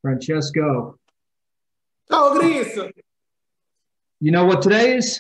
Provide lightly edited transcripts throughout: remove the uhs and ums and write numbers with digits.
Francesco. Ciao, Chris. You know what today is?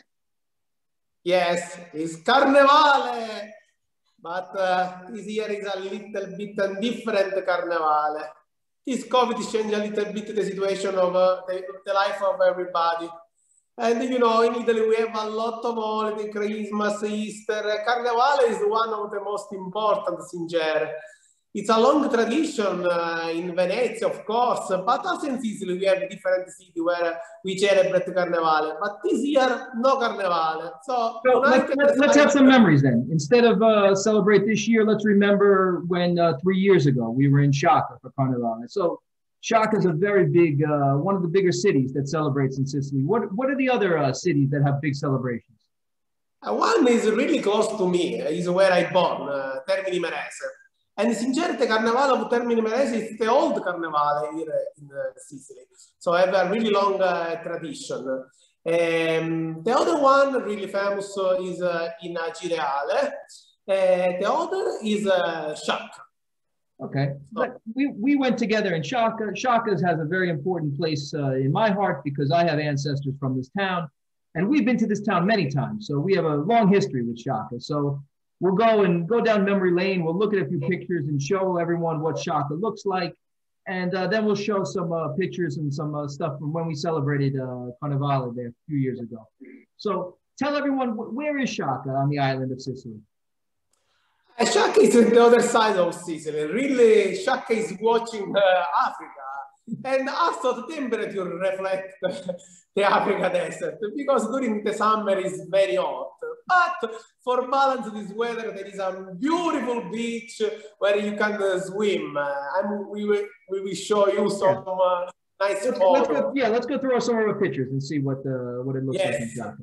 Yes, it's Carnevale. But this year is a little bit different Carnevale. This COVID changed a little bit the situation of the life of everybody. And you know, in Italy we have a lot of holidays, Christmas, Easter. Carnevale is one of the most important things here. It's a long tradition in Venezia, of course, but also in Sicily we have different cities where we celebrate Carnevale. But this year, no Carnevale. So let's have some memories then. Instead of celebrate this year, let's remember when 3 years ago we were in Sciacca for Carnevale. So Sciacca is a very big, one of the bigger cities that celebrates in Sicily. What are the other cities that have big celebrations? One is really close to me, is where I born, Termini Imerese. And Sincerte Carnival of Termini Imerese is the old Carnival here in Sicily. So I have a really long tradition. The other one really famous is in Acireale. The other is Sciacca. Okay, but we went together in Sciacca. Sciacca has a very important place in my heart because I have ancestors from this town, and we've been to this town many times. So we have a long history with Sciacca. So we'll go down memory lane. We'll look at a few pictures and show everyone what Sciacca looks like, and then we'll show some pictures and some stuff from when we celebrated Carnevale there a few years ago. So tell everyone, where is Sciacca on the island of Sicily? Sciacca is on the other side of Sicily. Really, Sciacca is watching Africa. And also the temperature reflects the Africa desert because during the summer it's very hot. But for balance this weather, there is a beautiful beach where you can swim. We will show you some nice photos. Let's go through some of our pictures and see what it looks like in Sciacca.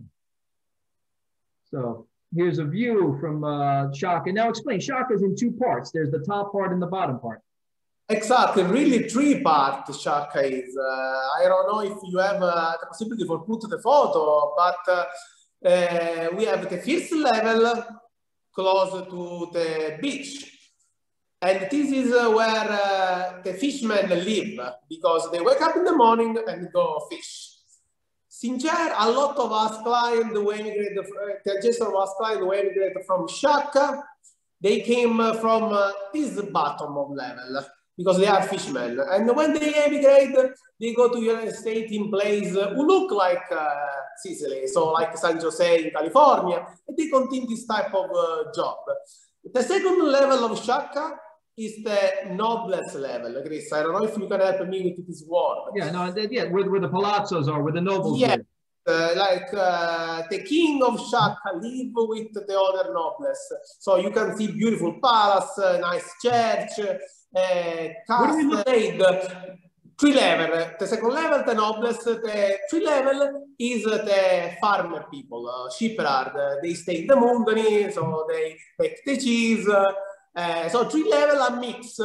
So here's a view from Sciacca. Now explain, Sciacca is in two parts. There's the top part and the bottom part. Exactly, really three parts Sciacca is. I don't know if you have the possibility for put the photo, but we have the first level close to the beach. And this is where the fishermen live because they wake up in the morning and go fish. Since a lot of us clients who emigrated, the ancestors of us clients who emigrated from Sciacca, they came from this bottom of level because they are fishermen. And when they emigrate, they go to United States in place who look like Sicily, so like San Jose in California, and they continue this type of job. The second level of Sciacca is the noblesse level. Chris, I don't know if you can help me with this word. Yeah, no, where the palazzos are, where the nobles live. Like the king of Sciacca live with the other nobles. So you can see beautiful palace, nice church, castle, three level. The second level, the nobles. The three level is the farmer people, shepherd. They stay in the mountain, so they make the cheese. So three level a mix.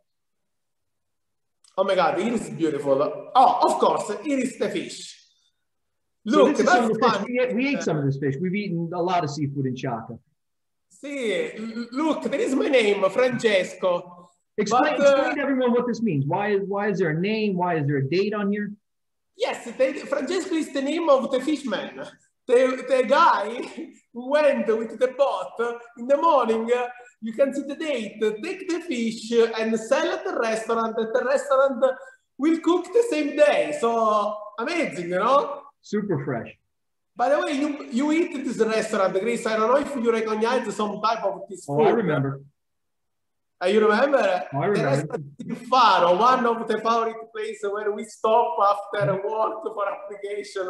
Oh my God, it is beautiful. Oh, of course, it is the fish. Look, so that's fun. We ate some of this fish. We've eaten a lot of seafood in Sciacca. See, look, there is my name, Francesco. Explain to everyone what this means. Why is there a name? Why is there a date on here? Yes, Francesco is the name of the fishman. The guy who went with the boat in the morning. You can see the date, take the fish and sell at the restaurant. The restaurant will cook the same day. So amazing, you know? Super fresh. By the way, you eat at this restaurant, Chris. I don't know if you recognize some type of this food. Oh, I remember. You remember? Oh, I remember. The restaurant in Faro, one of the favorite places where we stop after work for application.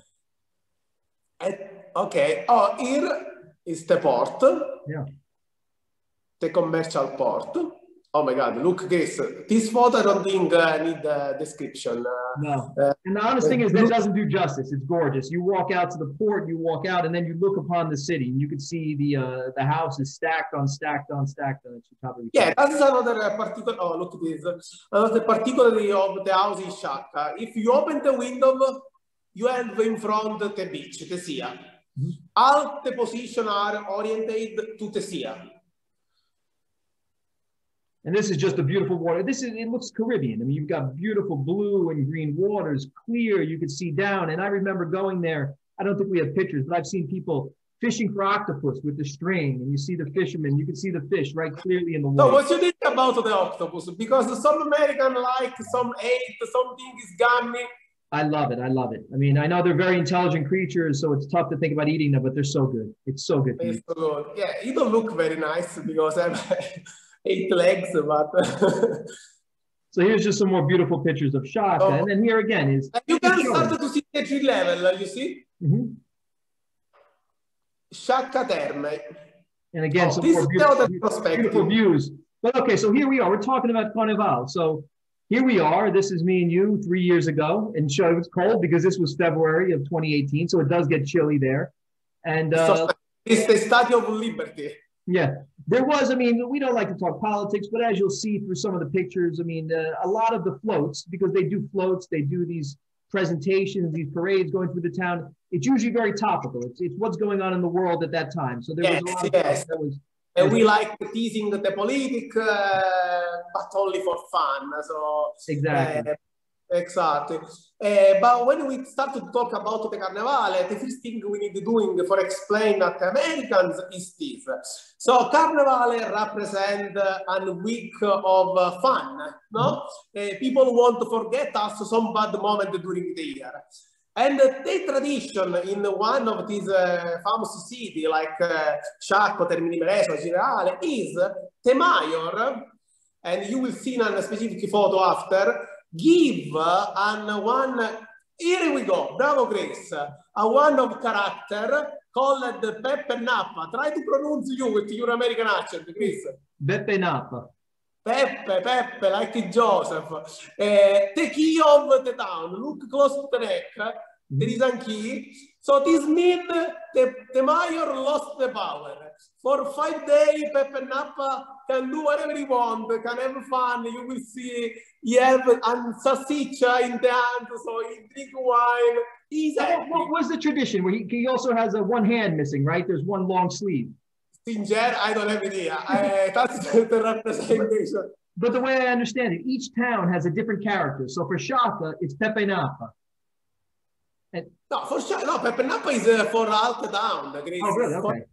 Okay. Oh, here is the port. Yeah. The commercial port. Oh my God, look this. This photo I don't think need a description. No. And the honest thing is that doesn't do justice. It's gorgeous. You walk out to the port, you walk out, and then you look upon the city, and you can see the houses stacked on stacked on stacked on the top of each other. That's another particular. Oh, look at this. Another particularity of the house in Sciacca. If you open the window, you have in front the beach, the sea. All the positions are oriented to the sea. And this is just a beautiful water. It looks Caribbean. I mean, you've got beautiful blue and green waters, clear, you could see down. And I remember going there, I don't think we have pictures, but I've seen people fishing for octopus with the string, and you see the fishermen, you can see the fish right clearly in the water. So what you think about the octopus? Because some American like, some hate, some think is gummy. I love it. I love it. I mean, I know they're very intelligent creatures, so it's tough to think about eating them, but they're so good. It's so good. It's so good. Yeah, it don't look very nice because I have 8 legs, but... So here's just some more beautiful pictures of Sciacca. And then here again is... And you can start to see the tree level, you see? Mm-hmm. Sciacca Terme. And again, some more beautiful views. But okay, so here we are. We're talking about Carnival. So here we are. This is me and you 3 years ago. And so it's cold because this was February of 2018. So it does get chilly there. And it's the Statue of Liberty. Yeah, there was, I mean, we don't like to talk politics, but as you'll see through some of the pictures, I mean, a lot of the floats, because they do floats, they do these presentations, these parades going through the town. It's usually very topical. It's what's going on in the world at that time. So there was a lot of that was, and we like teasing the politic, but only for fun. So exactly. Exactly. But when we start to talk about the Carnevale, the first thing we need to do for explain that Americans is this. So Carnevale represent a week of fun, no? People want to forget us some bad moment during the year. And the tradition in one of these famous cities like Sciacca, Termini Imerese, Cireale is the mayor, and you will see in a specific photo after, give one, here we go, bravo Chris, a one of character called Pepe Nappa. Try to pronounce you with your American accent, Chris. Pepe Nappa. Pepe, like Joseph. The key of the town, look close to the neck, there is a key. So this means the mayor lost the power. For 5 days, Pepe Nappa can do whatever he wants, can have fun. You will see he have a salsiccia in the hand, so he drink wine. He's what was the tradition? Where he also has a one hand missing, right? There's one long sleeve. Singer, I don't have idea. That's the representation. But the way I understand it, each town has a different character. So for Sciacca, it's Pepe Nappa. And, no, for sure. No, Pepe Nappa is for Alta Town. Oh, really? Okay.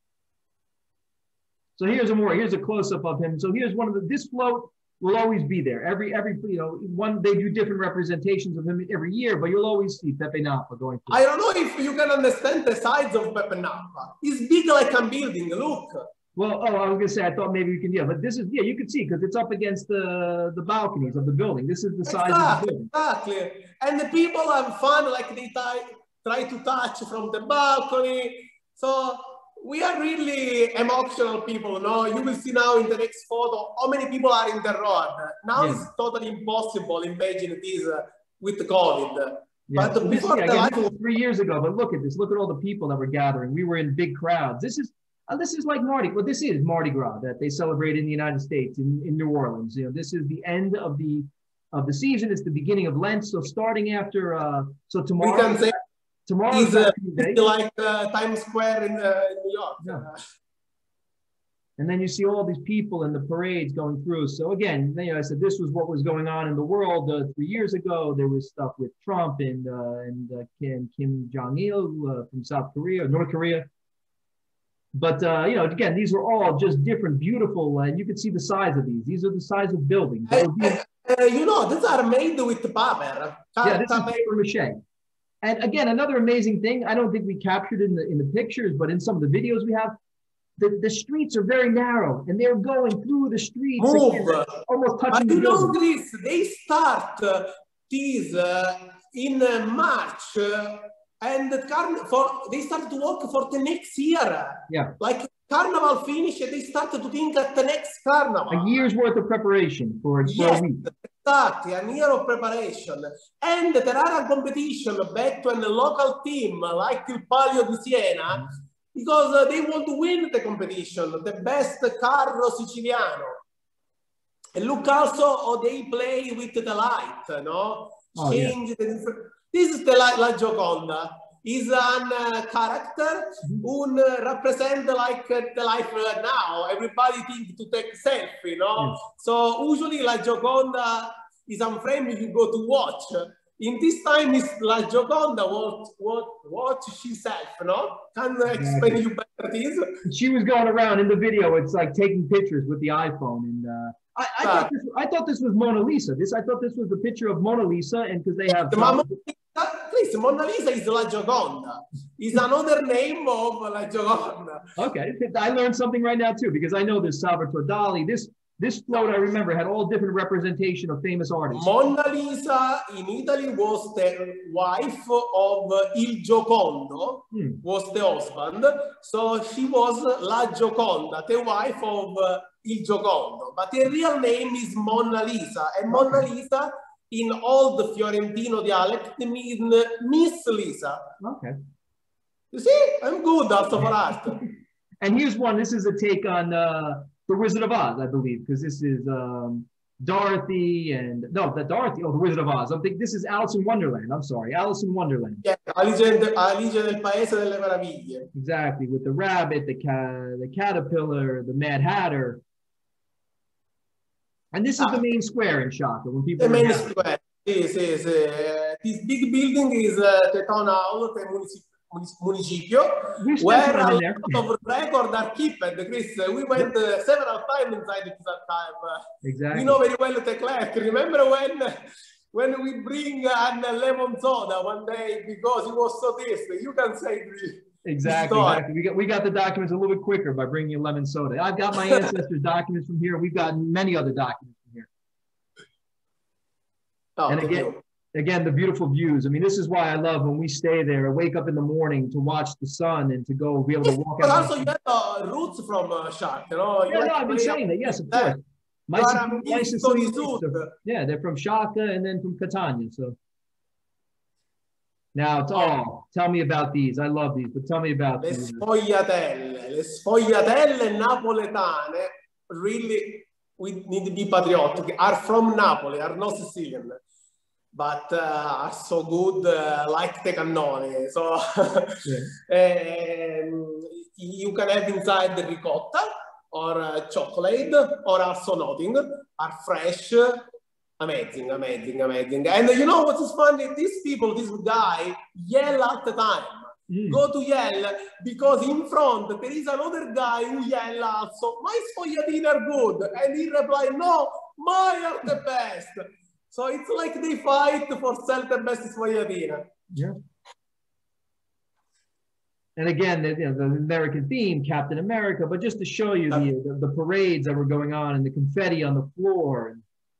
So here's a close-up of him. So here's one of this float will always be there. Every they do different representations of him every year, but you'll always see Pepe Nappa going through. I don't know if you can understand the size of Pepe Nappa. It's big like a building, look. Well, I was gonna say, I thought maybe we can, but this is, you can see, because it's up against the balconies of the building. This is the size of the building. Exactly. And the people have fun, like they try to touch from the balcony. So we are really emotional people, no? You will see now in the next photo how many people are in the road. Now it's totally impossible imagine this with COVID. Yeah. But before this was 3 years ago, but look at this. Look at all the people that were gathering. We were in big crowds. This is like this is Mardi Gras that they celebrate in the United States, in New Orleans. This is the end of the season. It's the beginning of Lent. So starting after, so tomorrow. We can say tomorrow is like Times Square in New York. Yeah. And then you see all these people and the parades going through. So again, I said this was what was going on in the world 3 years ago. There was stuff with Trump and Kim Jong-il from North Korea. But again, these were all just different, beautiful, and you can see the size of these. These are the size of buildings. These are made with paper. Yeah, this is paper mache. And again, another amazing thing, I don't think we captured in the pictures, but in some of the videos we have, the streets are very narrow, and they're going through the streets, again, almost touching the building. Chris, they start this in March, and they started to work for the next year. Yeah. Like Carnival finished, they started to think at the next Carnival. A year's worth of preparation for a week. Exactly, a year of preparation. And there are a competition back to a local team like il Palio di Siena, because they want to win the competition, the best carro siciliano. And look also how they play with the light, no? Oh, change the different. This is the La Gioconda. is a character who represent like the life now. Everybody think to take selfie, no? So usually La Gioconda is a frame you go to watch. In this time, is La Gioconda watch herself, no? Can explain you better this? She was going around in the video. It's like taking pictures with the iPhone, and I thought this was Mona Lisa. I thought this was the picture of Mona Lisa, and because they have. Please, Mona Lisa is La Gioconda. Is another name of La Gioconda. Okay, I learned something right now too, because I know there's Salvatore Dali. This float, I remember, had all different representation of famous artists. Mona Lisa in Italy was the wife of Il Giocondo, was the husband. So she was La Gioconda, the wife of Il Giocondo. But her real name is Mona Lisa. And Mona Lisa, in old Fiorentino dialect, means Miss Lisa. Okay. You see, I'm good also for art. And here's one. This is a take on The Wizard of Oz, I believe, because this is Dorothy and Dorothy. Oh, The Wizard of Oz. I'm thinking this is Alice in Wonderland. I'm sorry, Alice in Wonderland. Yeah, Alice nel Paese delle Meraviglie. Exactly, with the rabbit, the caterpillar, the Mad Hatter. And this is the main square in Sciacca. When people the main square. Yes. This big building is the town hall, the municipio, where a lot of records are kept. Chris, we went several times inside this archive. Exactly. We know very well the clerk. Remember when we bring a lemon soda one day because it was so tasty? You can say exactly. We got the documents a little bit quicker by bringing a lemon soda. I've got my ancestors' documents from here. We've got many other documents from here. Oh, and again, the beautiful views. I mean, this is why I love when we stay there and wake up in the morning to watch the sun and to go be able to walk out. But also you have roots from Sciacca, you know? Yeah, no, I've been saying that. Yes, of course. Yeah, they're from Sciacca and then from Catania. So now, tell me about these. I love these, but tell me about le sfogliatelle napoletane. Really, we need to be patriotic. Are from Napoli, are not Sicilian. But are so good like the cannoli. So you can have inside the ricotta or chocolate or also nothing. Are fresh, amazing. And you know what is funny? These people, this guy, yell at the time. Go to yell because in front there is another guy who yell also, my sfogliatine are good. And he replied, no, mine are the best. So it's like they fight for sell the best sfogliatine. Yeah. And again, the American theme, Captain America, but just to show you the parades that were going on and the confetti on the floor.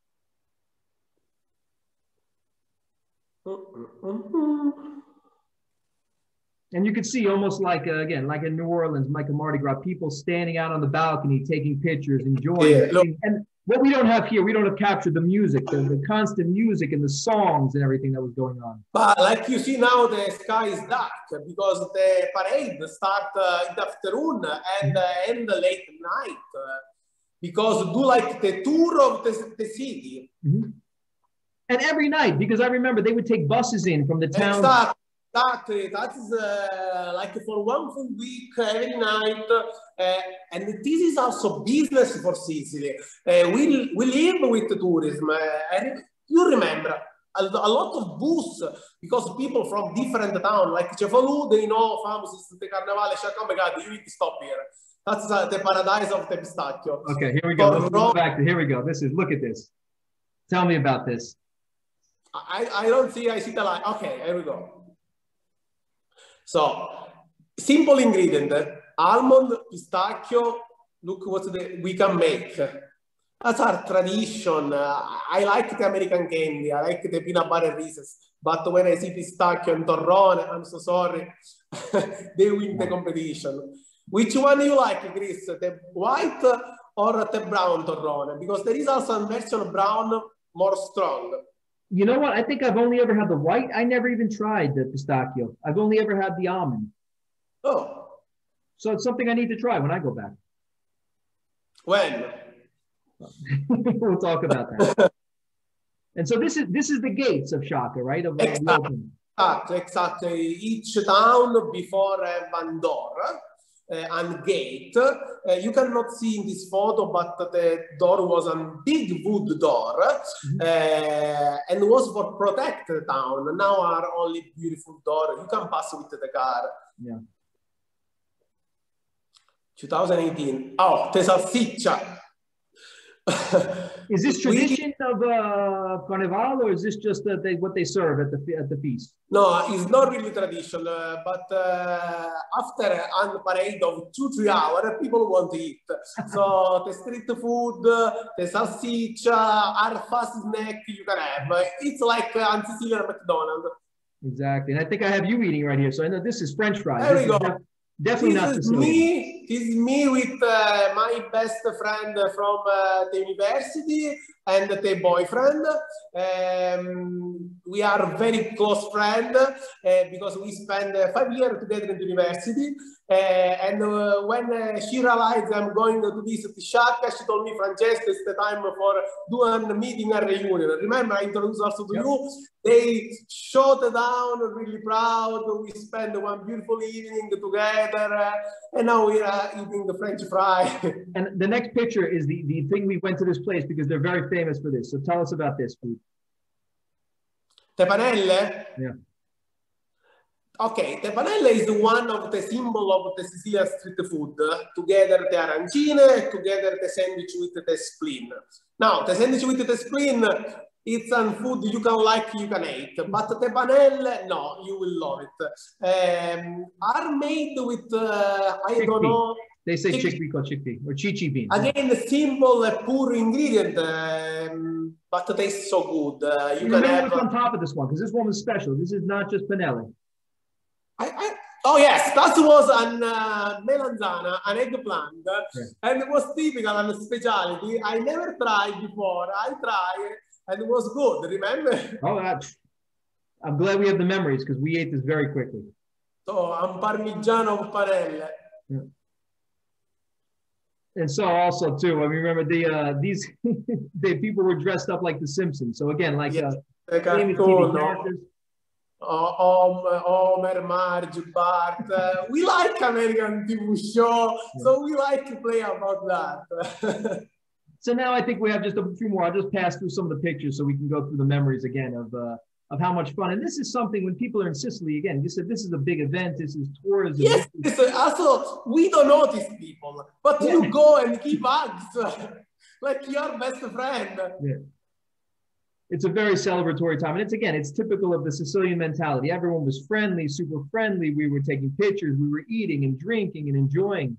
And you could see almost like, again, like in New Orleans, Michael Mardi Gras, people standing out on the balcony, taking pictures, enjoying it. And what we don't have here, we don't have captured the music, the constant music and the songs and everything that was going on. But like you see now, the sky is dark because the parade starts in the afternoon and end late night because do like the tour of the city. And every night, because I remember they would take buses in from the town. Exactly. That is like for one full week, every night. And this is also business for Sicily. We live with tourism. And you remember a lot of bus because people from different towns, like Cefalù, they know famous is the Carnevale. Oh my God, you need to stop here. That's the paradise of the pistachio. Okay, here we go. Let's go back to, here we go. Look at this. Tell me about this. I don't see, I see the line. Okay, here we go. So, simple ingredient, almond, pistachio, look what we can make. That's our tradition. I like the American candy, I like the peanut butter Reese's, but when I see pistachio and torrone, I'm so sorry, they win the competition. Which one do you like, Chris? The white or the brown torrone? Because there is also a version of brown, more strong. You know what? I think I've only ever had the white. I never even tried the pistachio. I've only ever had the almond. Oh. So it's something I need to try when I go back. When? We'll talk about that. And so this is the gates of Sciacca, right? Of exactly. Exactly. Each town before one door and gate. You cannot see in this photo, but the door was a big wood door and was for protect the town. Now are only beautiful door. You can pass with the car. Yeah. 2018. Oh, the salsiccia. Is this tradition of Carnival, or is this just what they serve at the feast? No, it's not really tradition, but after a parade of 2-3 hours, people want to eat. So the street food, the salsiccia are fast snack you can have. It's like on Sicilian McDonald's. Exactly, and I think I have you eating right here. So I know this is French fries. There we go. Definitely not Sicilian. This is me with my best friend from the university and the boyfriend. We are very close friends because we spent 5 years together in the university. And when she realized I'm going to visit Sciacca, she told me, Francesco, it's the time for doing a meeting and reunion. Remember, I introduced also to you. They shut down, really proud. We spent one beautiful evening together, and now we are eating the French fry. And the next picture is the thing we went to this place because they're very famous for this. So tell us about this food. Tepanelle? Yeah. Okay, tepanelle is one of the symbol of the Sicilian street food. Together the arancine, together the sandwich with the spleen. Now, the sandwich with the spleen, it's a food you can like, you can eat. But the panelle, no, you will love it. Are made with, I don't know. They say chickpea called chickpea or chichi bean. Again, simple, poor ingredient, but tastes so good. You can have what's on top of this one, because this one was special. This is not just panelle. Oh yes, that was an melanzana, an eggplant, and it was typical and specialty. I never tried before. I tried, and it was good. Remember? Oh, I'm glad we have the memories because we ate this very quickly. So, un parmigiano of panelle. Yeah. And so also too, I mean, remember these the people were dressed up like the Simpsons. So again, like yes, famous TV characters. Homer, Marge, Bart. We like American TV show, so we like to play about that. So now I think we have just a few more. I'll just pass through some of the pictures so we can go through the memories again of how much fun. And this is something when people are in Sicily, again, you said this is a big event, this is tourism. Yes, also, we don't notice people, but you go and give hugs like your best friend. Yeah. It's a very celebratory time. And it's typical of the Sicilian mentality. Everyone was friendly, super friendly. We were taking pictures. We were eating and drinking and enjoying.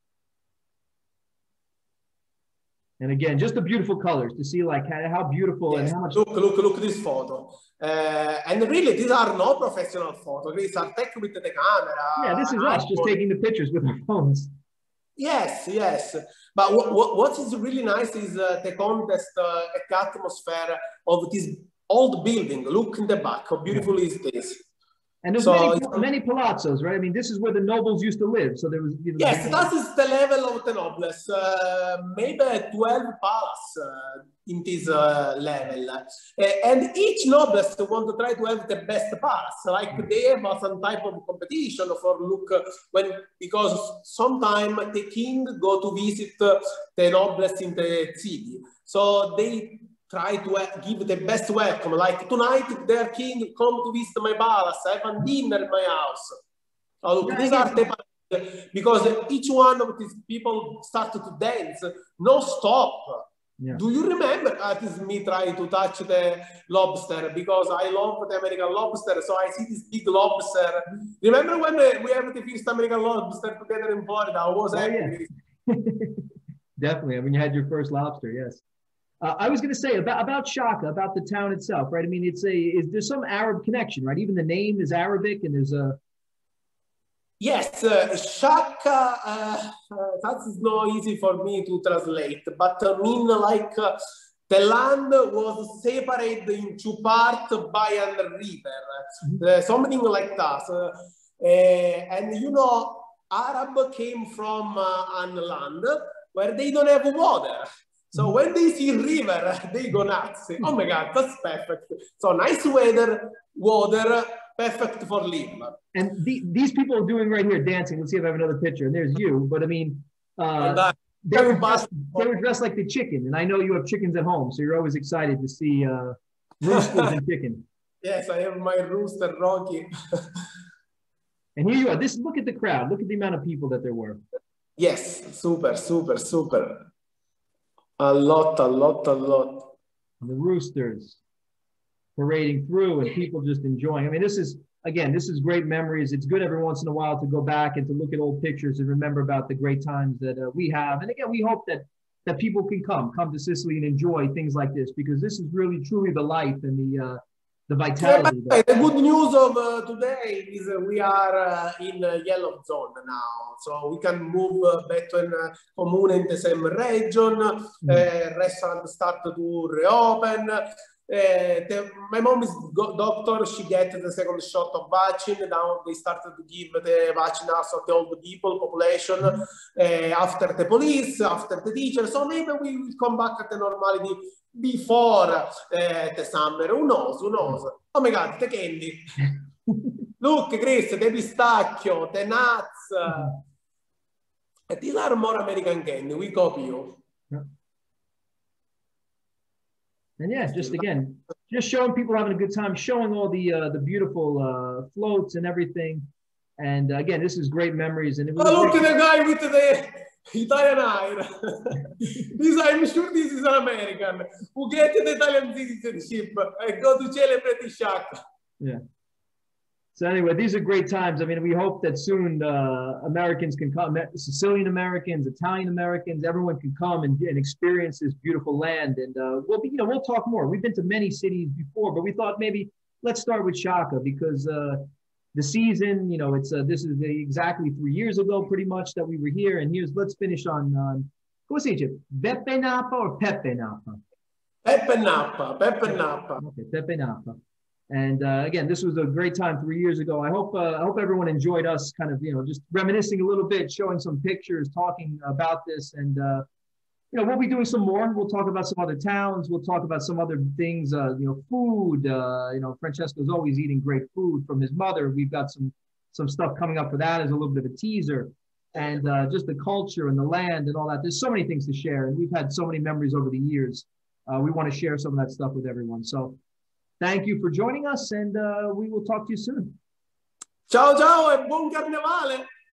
And again, just the beautiful colors to see like how beautiful and how much. Look this photo. And really, these are not professional photos. These are taken with the camera. Yeah, this is us just taking the pictures with our phones. Yes, yes. But what is really nice is the contest, the atmosphere of this old building. Look in the back. How beautiful is this? And there's many palazzos, right? I mean, this is where the nobles used to live. So there was, you know, yes, that is the level of the nobles. Maybe 12 palace in this level. And each nobles want to try to have the best palace. Like they have some type of competition for look because sometimes the king go to visit the nobles in the city. So they try to give the best welcome. Like tonight, their king come to visit my palace, have a dinner in my house. Oh, look, these are the because each one of these people started to dance, no stop. Yeah. Do you remember? It is me trying to touch the lobster because I love the American lobster. So I see this big lobster. Remember when we have the first American lobster together in Florida? I was happy. Yeah. Definitely. I mean, you had your first lobster, yes. I was going to say about Sciacca, about the town itself, right? I mean, there's some Arab connection, right? Even the name is Arabic, and there's a. Yes, Sciacca. That is not easy for me to translate, but mean like the land was separated in two parts by a river, something like that. And you know, Arab came from a land where they don't have water. So when they see river, they go nuts. Oh my God, that's perfect. So nice weather, water, perfect for live. And these people are doing right here, dancing. Let's see if I have another picture. And there's you. But I mean, they were dressed like the chicken. And I know you have chickens at home, so you're always excited to see roosters and chicken. Yes, I have my rooster, Rocky. And here you are. Look at the crowd. Look at the amount of people that there were. Yes, super, super, super. A lot. And the roosters parading through and people just enjoying. I mean, this is great memories. It's good every once in a while to go back and to look at old pictures and remember about the great times that we have. And again, we hope that people can come to Sicily and enjoy things like this, because this is really, truly the life and the vitality. Yeah, the good news of today is we are in yellow zone now, so we can move back to a comune in the same region. Restaurants start to reopen. My mom is doctor. She gets the second shot of vaccine. Now they started to give the vaccine also to the old people population after the police, after the teacher. So maybe we will come back at the normality before the summer. Who knows? Who knows? Oh my God, the candy. Look, Chris, the pistachio, the nuts. These are more American candy. We copy you. And yeah, just showing people having a good time, showing all the beautiful floats and everything. And again, this is great memories. And it was look at the guy with the Italian hair. I'm sure this is an American who gets the Italian citizenship and go to celebrate the Shaka. Yeah. So anyway, these are great times. I mean, we hope that soon Americans can come, Sicilian Americans, Italian Americans, everyone can come and experience this beautiful land. And we'll talk more. We've been to many cities before, but we thought maybe let's start with Shaka, because the season, this is exactly 3 years ago, pretty much, that we were here. And let's finish on, come si dice, Beppe Napa or Pepe Napa? Pepe Napa, Pepe Napa. Okay, Pepe Napa. And again, this was a great time 3 years ago. I hope everyone enjoyed us kind of, just reminiscing a little bit, showing some pictures, talking about this. And, we'll be doing some more. We'll talk about some other towns. We'll talk about some other things, food. Francesco's always eating great food from his mother. We've got some stuff coming up for that as a little bit of a teaser. And just the culture and the land and all that. There's so many things to share. And we've had so many memories over the years. We want to share some of that stuff with everyone. So thank you for joining us, and we will talk to you soon. Ciao, ciao, e buon carnevale!